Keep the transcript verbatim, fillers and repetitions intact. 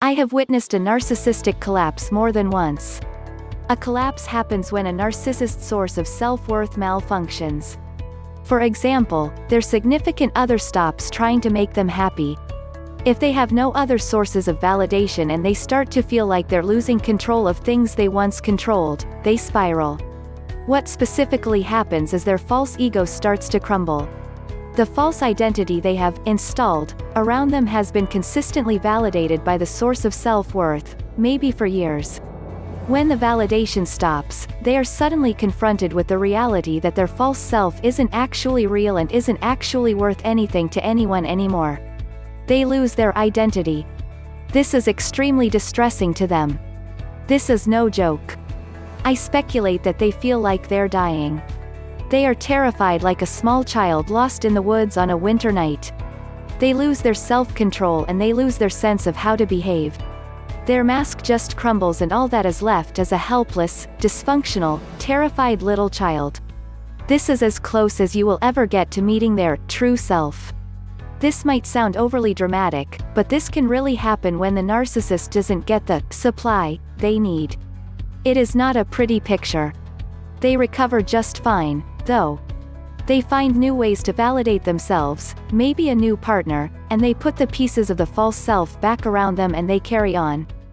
I have witnessed a narcissistic collapse more than once. A collapse happens when a narcissist's source of self-worth malfunctions. For example, their significant other stops trying to make them happy. If they have no other sources of validation and they start to feel like they're losing control of things they once controlled, they spiral. What specifically happens is their false ego starts to crumble. The false identity they have installed around them has been consistently validated by the source of self-worth, maybe for years. When the validation stops, they are suddenly confronted with the reality that their false self isn't actually real and isn't actually worth anything to anyone anymore. They lose their identity. This is extremely distressing to them. This is no joke. I speculate that they feel like they're dying. They are terrified like a small child lost in the woods on a winter night. They lose their self-control and they lose their sense of how to behave. Their mask just crumbles and all that is left is a helpless, dysfunctional, terrified little child. This is as close as you will ever get to meeting their true self. This might sound overly dramatic, but this can really happen when the narcissist doesn't get the supply they need. It is not a pretty picture. They recover just fine, though. They find new ways to validate themselves, maybe a new partner, and they put the pieces of the false self back around them and they carry on.